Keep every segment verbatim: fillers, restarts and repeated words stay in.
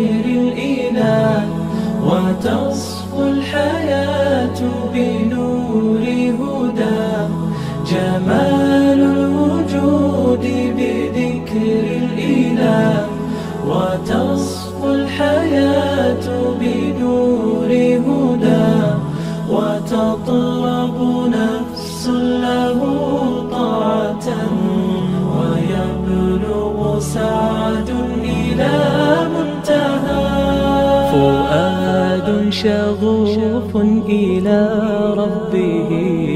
بذكر الإله، وتصفو الحياة بنور هداه. جمال الوجود بذكر الإله، وتصفو الحياة بنور هداه. وتطلب نفس له طاعة، ويبلغ سعد إلى منتهى. فؤاد شغوف إلى ربه،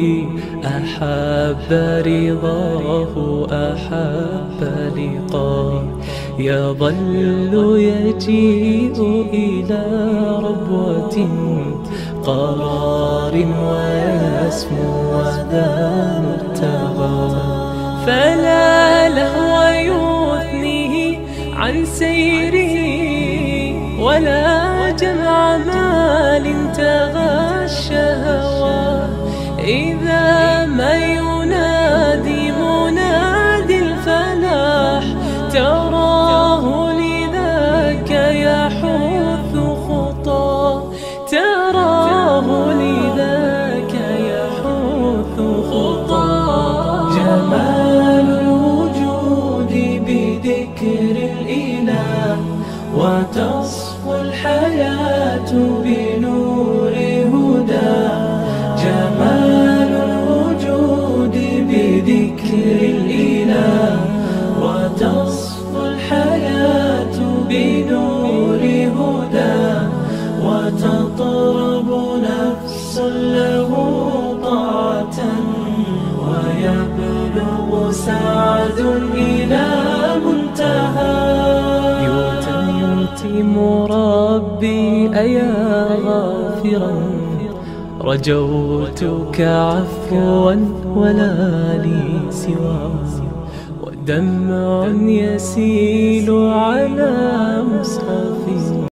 أحب رضاه أحب لقاه. يظل يجيء إلى ربوة قرار، ويسمو وذا مرتبى. فلا لهو يثنيه عن سيره، ولا جمع مال تغى الشهوى. إذا ما ينادي منادي الفلاح، تراه لذاك يحث خطاه. تراه لذاك يحث خطاه. جمال الوجود بذكر الإله، وتصفو الحياة بنور هداه. جمال الوجود بذكر الإله، وتصفو الحياة بنور هداه. وتطرب نفس له طاعة، ويبلغ سعد إلى منتهى. يتم ربي أيا غافرا، رجوتك عفوا ولا لي سواه. ودمع يسيل على مصحفي